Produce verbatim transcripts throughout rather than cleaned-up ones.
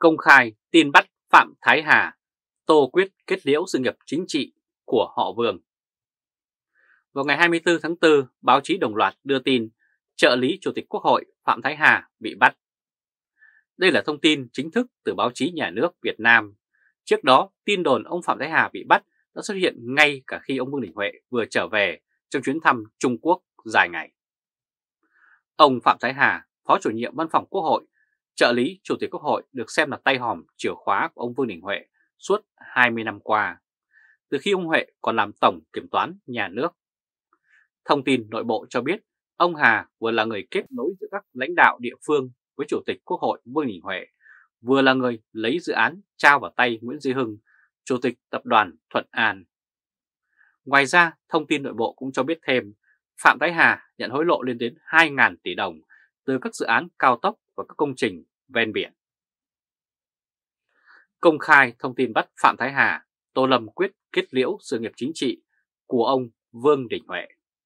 công khai tin bắt Phạm Thái Hà, Tô quyết kết liễu sự nghiệp chính trị của họ Vương. Vào ngày hai mươi tư tháng tư, báo chí đồng loạt đưa tin trợ lý Chủ tịch Quốc hội Phạm Thái Hà bị bắt. Đây là thông tin chính thức từ báo chí nhà nước Việt Nam. Trước đó, tin đồn ông Phạm Thái Hà bị bắt đã xuất hiện ngay cả khi ông Vương Đình Huệ vừa trở về trong chuyến thăm Trung Quốc dài ngày. Ông Phạm Thái Hà, Phó Chủ nhiệm Văn phòng Quốc hội, trợ lý Chủ tịch Quốc hội được xem là tay hòm chìa khóa của ông Vương Đình Huệ suốt hai mươi năm qua, từ khi ông Huệ còn làm Tổng Kiểm toán Nhà nước. Thông tin nội bộ cho biết, ông Hà vừa là người kết nối giữa các lãnh đạo địa phương với Chủ tịch Quốc hội Vương Đình Huệ, vừa là người lấy dự án trao vào tay Nguyễn Duy Hưng, Chủ tịch Tập đoàn Thuận An. Ngoài ra, thông tin nội bộ cũng cho biết thêm, Phạm Thái Hà nhận hối lộ lên đến hai nghìn tỷ đồng từ các dự án cao tốc và các công trình ven biển. Công khai thông tin bắt Phạm Thái Hà, Tô Lâm quyết kết liễu sự nghiệp chính trị của ông Vương Đình Huệ.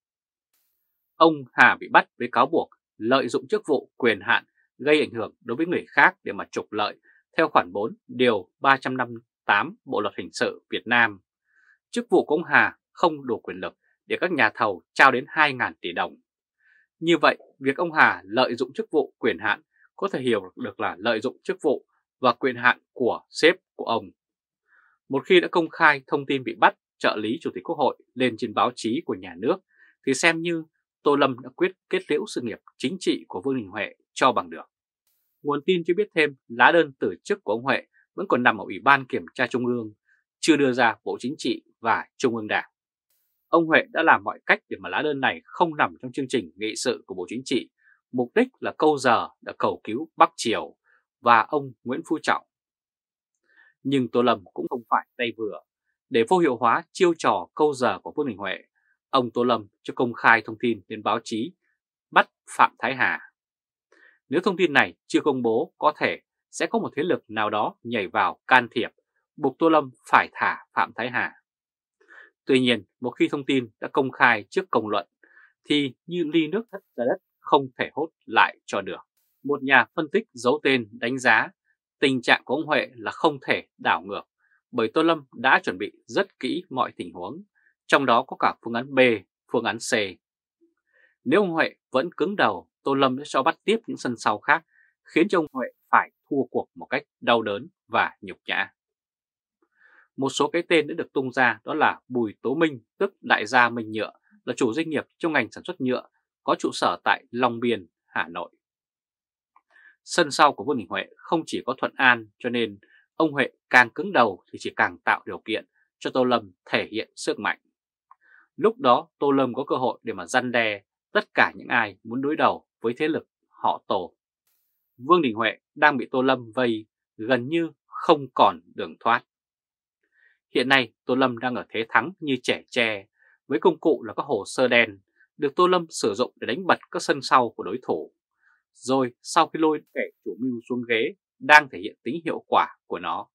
Ông Hà bị bắt với cáo buộc lợi dụng chức vụ quyền hạn gây ảnh hưởng đối với người khác để mà trục lợi theo khoản bốn điều ba trăm năm mươi tám Bộ luật hình sự Việt Nam. Chức vụ của ông Hà không đủ quyền lực để các nhà thầu trao đến hai nghìn tỷ đồng. Như vậy, việc ông Hà lợi dụng chức vụ quyền hạn có thể hiểu được là lợi dụng chức vụ và quyền hạn của sếp của ông. Một khi đã công khai thông tin bị bắt trợ lý Chủ tịch Quốc hội lên trên báo chí của nhà nước thì xem như Tô Lâm đã quyết kết liễu sự nghiệp chính trị của Vương Đình Huệ cho bằng được. Nguồn tin cho biết thêm lá đơn từ chức của ông Huệ vẫn còn nằm ở Ủy ban Kiểm tra Trung ương, chưa đưa ra Bộ Chính trị và Trung ương Đảng. Ông Huệ đã làm mọi cách để mà lá đơn này không nằm trong chương trình nghị sự của Bộ Chính trị, mục đích là câu giờ đã cầu cứu Bắc Triều và ông Nguyễn Phú Trọng. Nhưng Tô Lâm cũng không phải tay vừa. Để vô hiệu hóa chiêu trò câu giờ của Vương Đình Huệ, ông Tô Lâm cho công khai thông tin đến báo chí bắt Phạm Thái Hà. Nếu thông tin này chưa công bố, có thể sẽ có một thế lực nào đó nhảy vào can thiệp, buộc Tô Lâm phải thả Phạm Thái Hà. Tuy nhiên, một khi thông tin đã công khai trước công luận, thì như ly nước thất ra đất không thể hốt lại cho được. Một nhà phân tích giấu tên đánh giá tình trạng của ông Huệ là không thể đảo ngược, bởi Tô Lâm đã chuẩn bị rất kỹ mọi tình huống, trong đó có cả phương án B, phương án C. Nếu ông Huệ vẫn cứng đầu, Tô Lâm sẽ cho bắt tiếp những sân sau khác, khiến cho ông Huệ phải thua cuộc một cách đau đớn và nhục nhã. Một số cái tên đã được tung ra đó là Bùi Tố Minh, tức đại gia Minh Nhựa, là chủ doanh nghiệp trong ngành sản xuất nhựa, có trụ sở tại Long Biên, Hà Nội. Sân sau của Vương Đình Huệ không chỉ có Thuận An, cho nên ông Huệ càng cứng đầu thì chỉ càng tạo điều kiện cho Tô Lâm thể hiện sức mạnh. Lúc đó Tô Lâm có cơ hội để mà răn đe tất cả những ai muốn đối đầu với thế lực họ Tô. Vương Đình Huệ đang bị Tô Lâm vây gần như không còn đường thoát. Hiện nay Tô Lâm đang ở thế thắng như trẻ tre, với công cụ là các hồ sơ đen được Tô Lâm sử dụng để đánh bật các sân sau của đối thủ. Rồi sau khi lôi kẻ chủ mưu xuống ghế, đang thể hiện tính hiệu quả của nó.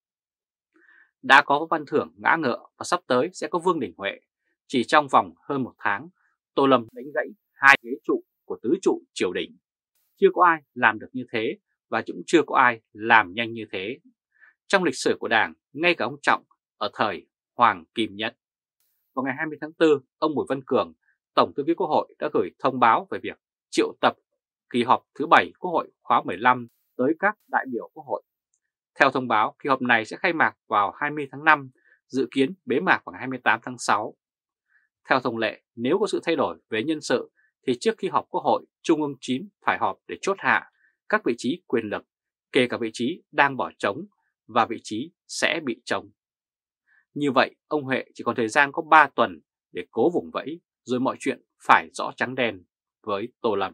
Đã có văn thưởng ngã ngựa và sắp tới sẽ có Vương Đình Huệ. Chỉ trong vòng hơn một tháng, Tô Lâm đánh gãy hai ghế trụ của tứ trụ triều đình. Chưa có ai làm được như thế và cũng chưa có ai làm nhanh như thế. Trong lịch sử của Đảng, ngay cả ông Trọng ở thời Hoàng Kim Nhất. Vào ngày hai mươi tháng tư, ông Bùi Văn Cường, Tổng thư ký Quốc hội đã gửi thông báo về việc triệu tập kỳ họp thứ bảy Quốc hội khóa mười lăm tới các đại biểu Quốc hội. Theo thông báo, kỳ họp này sẽ khai mạc vào hai mươi tháng năm, dự kiến bế mạc vào ngày hai mươi tám tháng sáu. Theo thông lệ, nếu có sự thay đổi về nhân sự thì trước khi họp Quốc hội, Trung ương chín phải họp để chốt hạ các vị trí quyền lực, kể cả vị trí đang bỏ trống và vị trí sẽ bị trống. Như vậy, ông Huệ chỉ còn thời gian có ba tuần để cố vùng vẫy, rồi mọi chuyện phải rõ trắng đen với Tô Lâm.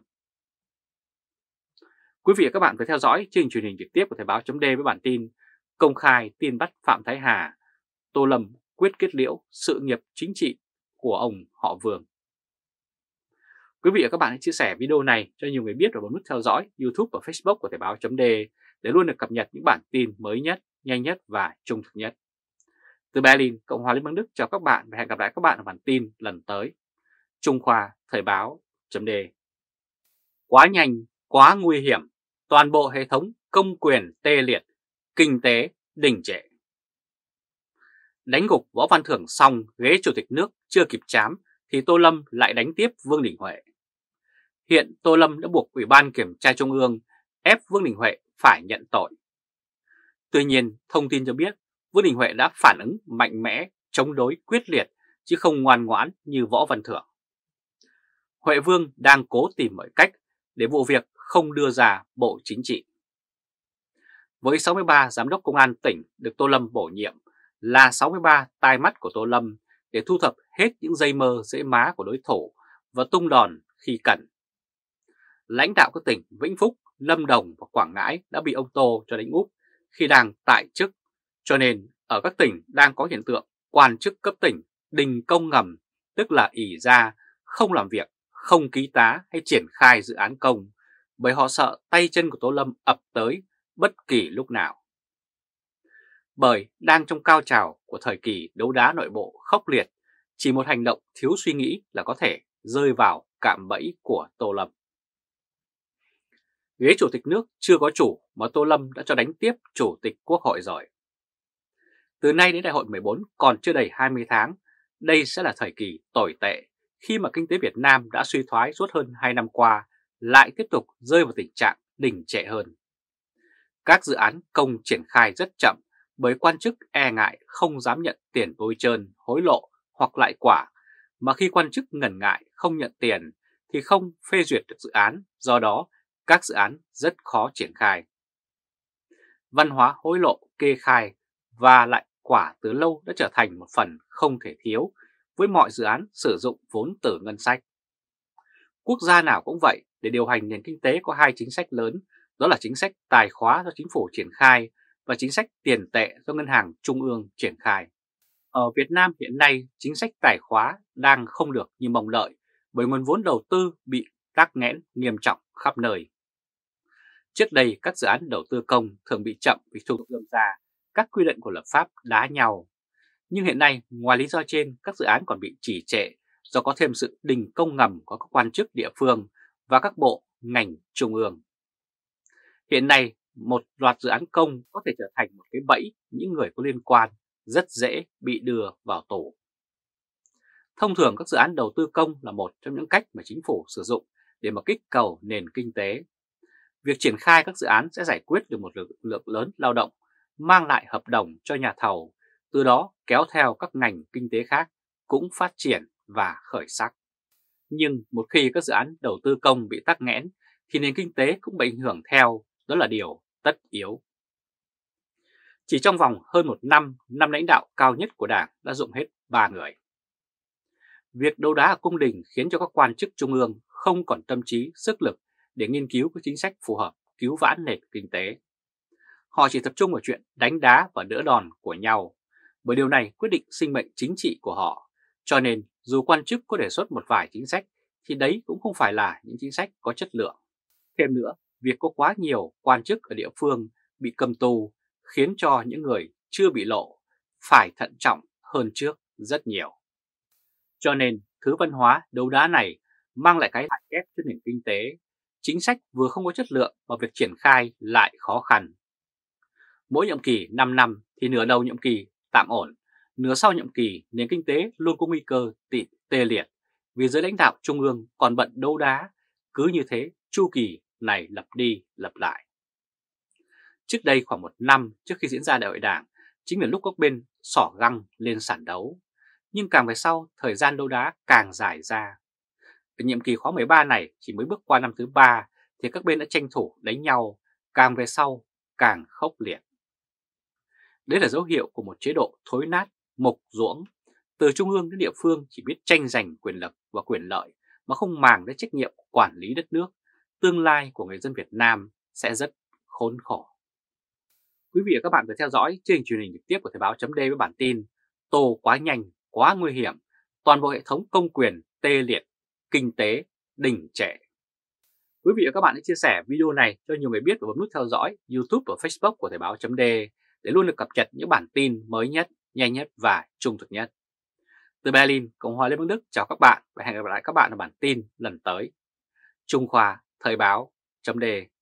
Quý vị và các bạn phải theo dõi chương trình truyền hình trực tiếp của Thời báo chấm D với bản tin công khai tin bắt Phạm Thái Hà, Tô Lâm quyết kết liễu sự nghiệp chính trị của ông họ Vương. Quý vị và các bạn hãy chia sẻ video này cho nhiều người biết và bấm nút theo dõi YouTube và Facebook của Thời báo chấm D để luôn được cập nhật những bản tin mới nhất, nhanh nhất và trung thực nhất. Từ Berlin, Cộng hòa Liên bang Đức chào các bạn và hẹn gặp lại các bạn ở bản tin lần tới. Trung Khoa Thời báo chấm D. Quá nhanh, quá nguy hiểm, toàn bộ hệ thống công quyền tê liệt, kinh tế đình trệ. Đánh gục Võ Văn Thưởng xong, ghế chủ tịch nước chưa kịp chám thì Tô Lâm lại đánh tiếp Vương Đình Huệ. Hiện Tô Lâm đã buộc Ủy ban Kiểm tra Trung ương ép Vương Đình Huệ phải nhận tội. Tuy nhiên, thông tin cho biết Vương Đình Huệ đã phản ứng mạnh mẽ, chống đối quyết liệt chứ không ngoan ngoãn như Võ Văn Thưởng. Huệ Vương đang cố tìm mọi cách để vụ việc không đưa ra Bộ Chính trị. Với sáu mươi ba giám đốc công an tỉnh được Tô Lâm bổ nhiệm là sáu mươi ba tai mắt của Tô Lâm để thu thập hết những dây mơ dễ má của đối thủ và tung đòn khi cần. Lãnh đạo các tỉnh Vĩnh Phúc, Lâm Đồng và Quảng Ngãi đã bị ông Tô cho đánh úp khi đang tại chức, cho nên ở các tỉnh đang có hiện tượng quan chức cấp tỉnh đình công ngầm, tức là ỷ ra không làm việc, không ký tá hay triển khai dự án công, bởi họ sợ tay chân của Tô Lâm ập tới bất kỳ lúc nào. Bởi đang trong cao trào của thời kỳ đấu đá nội bộ khốc liệt, chỉ một hành động thiếu suy nghĩ là có thể rơi vào cạm bẫy của Tô Lâm. Ghế chủ tịch nước chưa có chủ mà Tô Lâm đã cho đánh tiếp chủ tịch Quốc hội rồi. Từ nay đến đại hội mười bốn còn chưa đầy hai mươi tháng, đây sẽ là thời kỳ tồi tệ khi mà kinh tế Việt Nam đã suy thoái suốt hơn hai năm qua lại tiếp tục rơi vào tình trạng đình trệ hơn. Các dự án công triển khai rất chậm bởi quan chức e ngại không dám nhận tiền bôi trơn, hối lộ hoặc lại quả, mà khi quan chức ngần ngại không nhận tiền thì không phê duyệt được dự án, do đó các dự án rất khó triển khai. Văn hóa hối lộ, kê khai và lại quả từ lâu đã trở thành một phần không thể thiếu với mọi dự án sử dụng vốn từ ngân sách. Quốc gia nào cũng vậy, để điều hành nền kinh tế có hai chính sách lớn, đó là chính sách tài khóa do chính phủ triển khai và chính sách tiền tệ do ngân hàng trung ương triển khai. Ở Việt Nam hiện nay, chính sách tài khóa đang không được như mong đợi bởi nguồn vốn đầu tư bị tắc nghẽn nghiêm trọng khắp nơi. Trước đây, các dự án đầu tư công thường bị chậm vì thủ tục dườm già, các quy định của lập pháp đá nhau. Nhưng hiện nay, ngoài lý do trên, các dự án còn bị trì trệ do có thêm sự đình công ngầm của các quan chức địa phương và các bộ, ngành trung ương. Hiện nay, một loạt dự án công có thể trở thành một cái bẫy những người có liên quan, rất dễ bị đưa vào tù. Thông thường các dự án đầu tư công là một trong những cách mà chính phủ sử dụng để mà kích cầu nền kinh tế. Việc triển khai các dự án sẽ giải quyết được một lực lượng lớn lao động, mang lại hợp đồng cho nhà thầu, từ đó kéo theo các ngành kinh tế khác cũng phát triển và khởi sắc. Nhưng một khi các dự án đầu tư công bị tắc nghẽn thì nền kinh tế cũng bị ảnh hưởng theo, đó là điều tất yếu. Chỉ trong vòng hơn một năm, năm lãnh đạo cao nhất của Đảng đã dụng hết ba người. Việc đấu đá ở cung đình khiến cho các quan chức trung ương không còn tâm trí, sức lực để nghiên cứu các chính sách phù hợp cứu vãn nền kinh tế. Họ chỉ tập trung vào chuyện đánh đá và đỡ đòn của nhau, bởi điều này quyết định sinh mệnh chính trị của họ. Cho nên dù quan chức có đề xuất một vài chính sách thì đấy cũng không phải là những chính sách có chất lượng. Thêm nữa, việc có quá nhiều quan chức ở địa phương bị cầm tù khiến cho những người chưa bị lộ phải thận trọng hơn trước rất nhiều. Cho nên thứ văn hóa đấu đá này mang lại cái hại kép cho nền kinh tế. Chính sách vừa không có chất lượng mà việc triển khai lại khó khăn. Mỗi nhiệm kỳ năm năm thì nửa đầu nhiệm kỳ tạm ổn, nửa sau nhiệm kỳ nền kinh tế luôn có nguy cơ tị tê liệt vì giới lãnh đạo trung ương còn bận đấu đá, cứ như thế chu kỳ này lặp đi lặp lại. Trước đây khoảng một năm trước khi diễn ra đại hội Đảng, chính là lúc các bên xỏ găng lên sàn đấu, nhưng càng về sau thời gian đấu đá càng dài ra. Ở nhiệm kỳ khóa mười ba này chỉ mới bước qua năm thứ ba thì các bên đã tranh thủ đánh nhau, càng về sau càng khốc liệt. Đấy là dấu hiệu của một chế độ thối nát, mục ruỗng, từ trung ương đến địa phương chỉ biết tranh giành quyền lực và quyền lợi mà không màng đến trách nhiệm quản lý đất nước. Tương lai của người dân Việt Nam sẽ rất khốn khổ. Quý vị và các bạn vừa theo dõi chương trình truyền hình trực tiếp của Thời báo chấm D với bản tin Tô quá nhanh, quá nguy hiểm, toàn bộ hệ thống công quyền tê liệt, kinh tế đình trệ. Quý vị và các bạn hãy chia sẻ video này cho nhiều người biết và bấm nút theo dõi YouTube và Facebook của Thời báo chấm D để luôn được cập nhật những bản tin mới nhất, nhanh nhất và trung thực nhất. Từ Berlin, Cộng hòa Liên bang Đức chào các bạn và hẹn gặp lại các bạn ở bản tin lần tới. Trung Khoa, Thời báo chấm D.